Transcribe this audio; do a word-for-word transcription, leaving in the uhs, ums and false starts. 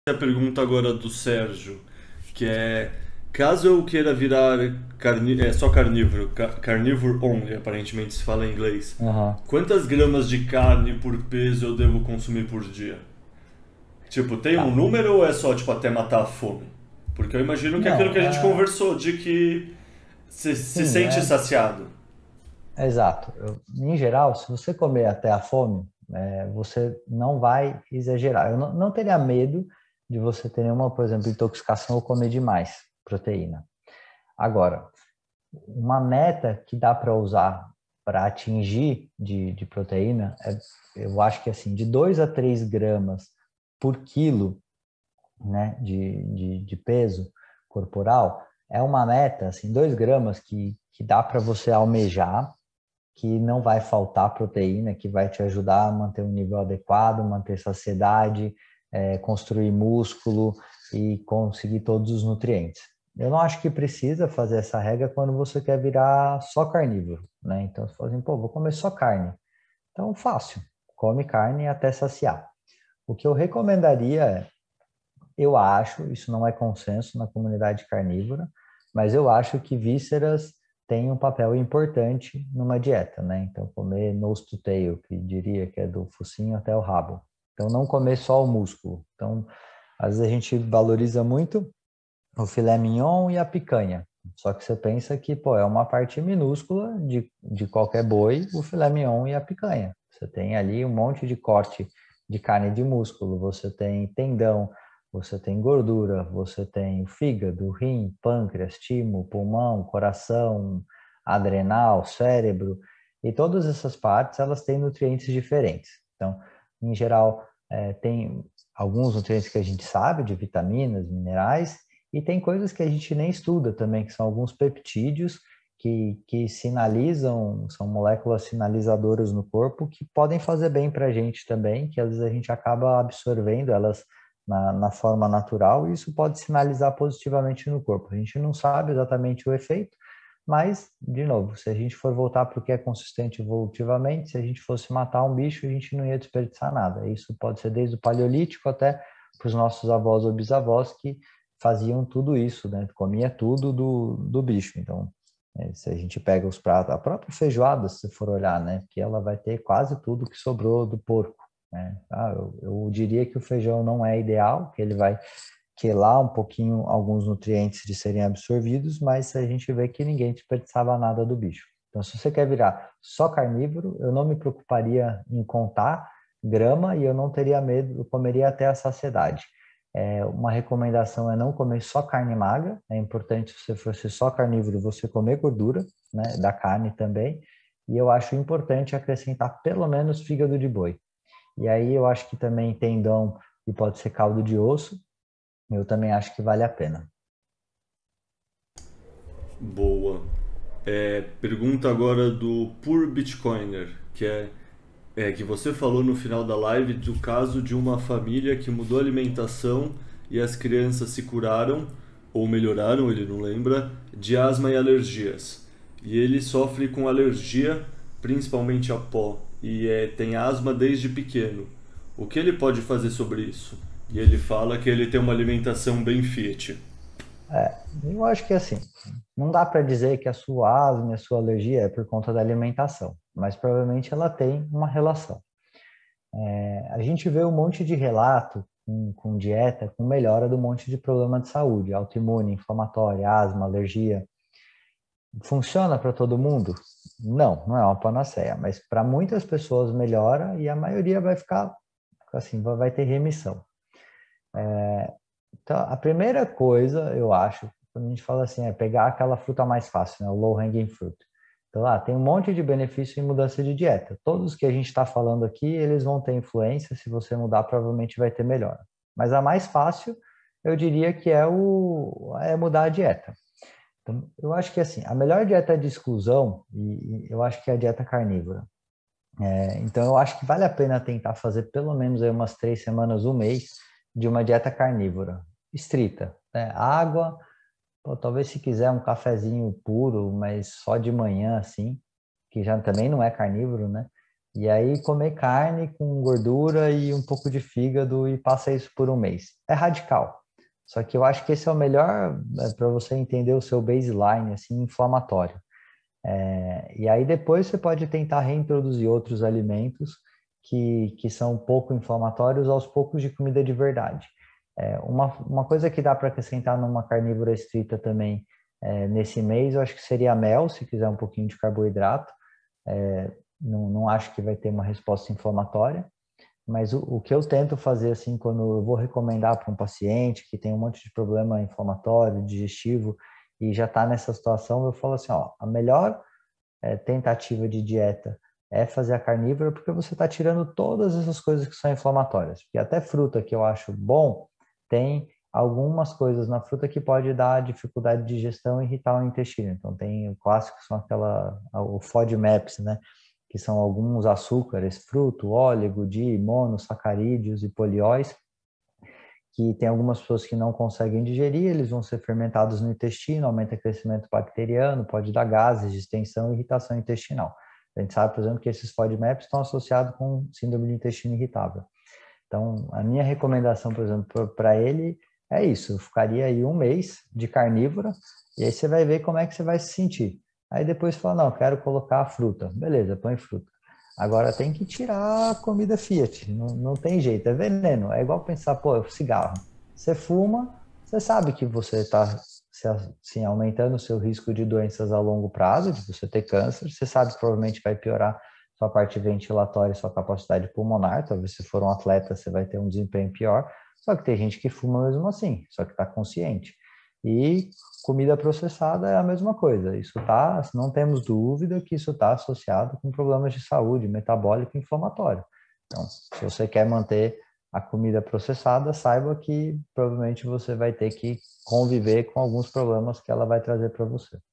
A pergunta agora do Sérgio, que é: caso eu queira virar carni é, só carnívoro, ca carnívoro only, aparentemente se fala em inglês, Aham. quantas gramas de carne por peso eu devo consumir por dia? Tipo, tem um Tá. número ou é só tipo até matar a fome? Porque eu imagino que é aquilo que Não, a gente é, conversou, de que se, se sim, sente é, saciado. é exato. Eu- em geral, se você comer até a fome, é, você não vai exagerar. Eu não, não teria medo de você ter nenhuma, por exemplo, intoxicação ou comer demais proteína. Agora, uma meta que dá para usar para atingir de, de proteína, é, eu acho que assim, de dois a três gramas por quilo, né, de, de, de peso corporal, é uma meta, assim, dois gramas que, que dá para você almejar, que não vai faltar proteína, que vai te ajudar a manter um nível adequado, manter saciedade, é, construir músculo e conseguir todos os nutrientes. Eu não acho que precisa fazer essa regra quando você quer virar só carnívoro, né? Então, você fala assim, pô, vou comer só carne. Então, fácil, come carne até saciar. O que eu recomendaria é, eu acho, isso não é consenso na comunidade carnívora, mas eu acho que vísceras têm um papel importante numa dieta, né? Então, comer nose to tail, que diria que é do focinho até o rabo. Então, não comer só o músculo. Então, às vezes a gente valoriza muito o filé mignon e a picanha. Só que você pensa que, pô, é uma parte minúscula de, de qualquer boi, o filé mignon e a picanha. Você tem ali um monte de corte de carne de músculo, você tem tendão, você tem gordura, você tem o fígado, rim, pâncreas, timo, pulmão, coração, adrenal, cérebro, e todas essas partes, elas têm nutrientes diferentes. Então, em geral, é, tem alguns nutrientes que a gente sabe, de vitaminas, minerais, e tem coisas que a gente nem estuda também, que são alguns peptídeos que, que sinalizam, são moléculas sinalizadoras no corpo que podem fazer bem para a gente também, que às vezes a gente acaba absorvendo elas na, na forma natural e isso pode sinalizar positivamente no corpo. A gente não sabe exatamente o efeito, mas, de novo, se a gente for voltar para o que é consistente evolutivamente, se a gente fosse matar um bicho, a gente não ia desperdiçar nada. Isso pode ser desde o paleolítico até para os nossos avós ou bisavós que faziam tudo isso, né? Comia tudo do, do bicho. Então, é, se a gente pega os pratos, a própria feijoada, se você for olhar, né? Que ela vai ter quase tudo que sobrou do porco, né? Ah, eu, eu diria que o feijão não é ideal, que ele vai quelar um pouquinho alguns nutrientes de serem absorvidos, mas a gente vê que ninguém desperdiçava nada do bicho. Então, se você quer virar só carnívoro, eu não me preocuparia em contar grama e eu não teria medo, eu comeria até a saciedade. É, uma recomendação é não comer só carne magra. É importante, se você for ser só carnívoro, você comer gordura, né, da carne também. E eu acho importante acrescentar pelo menos fígado de boi. E aí eu acho que também tendão e pode ser caldo de osso. Eu também acho que vale a pena. Boa. É, pergunta agora do Pur Bitcoiner, que é, é que você falou no final da live do caso de uma família que mudou a alimentação e as crianças se curaram, ou melhoraram, ele não lembra, de asma e alergias. E ele sofre com alergia, principalmente a pó, e é, tem asma desde pequeno. O que ele pode fazer sobre isso? E ele fala que ele tem uma alimentação bem fit. É, eu acho que assim, não dá para dizer que a sua asma e a sua alergia é por conta da alimentação, mas provavelmente ela tem uma relação. É, a gente vê um monte de relato com, com dieta, com melhora de um monte de problema de saúde, autoimune, inflamatória, asma, alergia. Funciona para todo mundo? Não, não é uma panaceia, mas para muitas pessoas melhora e a maioria vai ficar assim, vai vai ter remissão. Então, a primeira coisa, eu acho, quando a gente fala assim, é pegar aquela fruta mais fácil, né? O low hanging fruit. Então, lá, tem um monte de benefício em mudança de dieta. Todos que a gente está falando aqui, eles vão ter influência. Se você mudar, provavelmente vai ter melhora. Mas a mais fácil, eu diria que é, o, é mudar a dieta. Então, eu acho que assim, a melhor dieta de exclusão, e, e eu acho que é a dieta carnívora. É, então, eu acho que vale a pena tentar fazer pelo menos aí umas três semanas, um mês, de uma dieta carnívora, estrita, né? Água, pô, talvez se quiser um cafezinho puro, mas só de manhã, assim, que já também não é carnívoro, né? E aí comer carne com gordura e um pouco de fígado e passa isso por um mês. É radical. Só que eu acho que esse é o melhor para você entender o seu baseline assim, inflamatório. É, e aí depois você pode tentar reintroduzir outros alimentos que, que são pouco inflamatórios aos poucos de comida de verdade. É, uma, uma coisa que dá para acrescentar numa carnívora estrita também é, nesse mês, eu acho que seria mel, se quiser um pouquinho de carboidrato. É, não, não acho que vai ter uma resposta inflamatória, mas o, o que eu tento fazer assim, quando eu vou recomendar para um paciente que tem um monte de problema inflamatório, digestivo, e já está nessa situação, eu falo assim, ó, a melhor é, tentativa de dieta é fazer a carnívora, porque você está tirando todas essas coisas que são inflamatórias. Porque até fruta que eu acho bom, tem algumas coisas na fruta que pode dar dificuldade de digestão e irritar o intestino. Então tem o clássico, são aquela, o FODMAPs, né? Que são alguns açúcares, fruto, óleo, di, monossacarídeos e polióis, que tem algumas pessoas que não conseguem digerir, eles vão ser fermentados no intestino, aumenta o crescimento bacteriano, pode dar gases, distensão e irritação intestinal. A gente sabe, por exemplo, que esses FODMAPs estão associados com síndrome do intestino irritável. Então, a minha recomendação, por exemplo, para ele é isso, eu ficaria aí um mês de carnívora e aí você vai ver como é que você vai se sentir. Aí depois você fala, não, quero colocar a fruta. Beleza, põe fruta. Agora tem que tirar a comida Fiat, não, não tem jeito, é veneno. É igual pensar, pô, cigarro. Você fuma, você sabe que você está assim, aumentando o seu risco de doenças a longo prazo, de você ter câncer, você sabe que provavelmente vai piorar sua parte ventilatória e sua capacidade pulmonar, talvez se for um atleta você vai ter um desempenho pior, só que tem gente que fuma mesmo assim, só que está consciente. E comida processada é a mesma coisa. Isso tá, não temos dúvida que isso está associado com problemas de saúde, metabólico e inflamatório. Então, se você quer manter a comida processada, saiba que provavelmente você vai ter que conviver com alguns problemas que ela vai trazer para você.